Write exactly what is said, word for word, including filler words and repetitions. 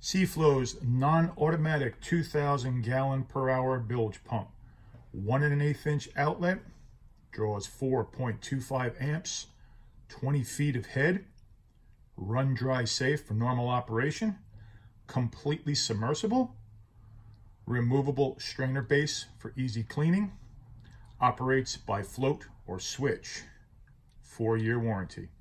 SEAFLO's non-automatic two thousand gallon per hour bilge pump. One and an eighth inch outlet, draws four point two five amps, twenty feet of head, run dry safe for normal operation, completely submersible, removable strainer base for easy cleaning, operates by float or switch, four year warranty.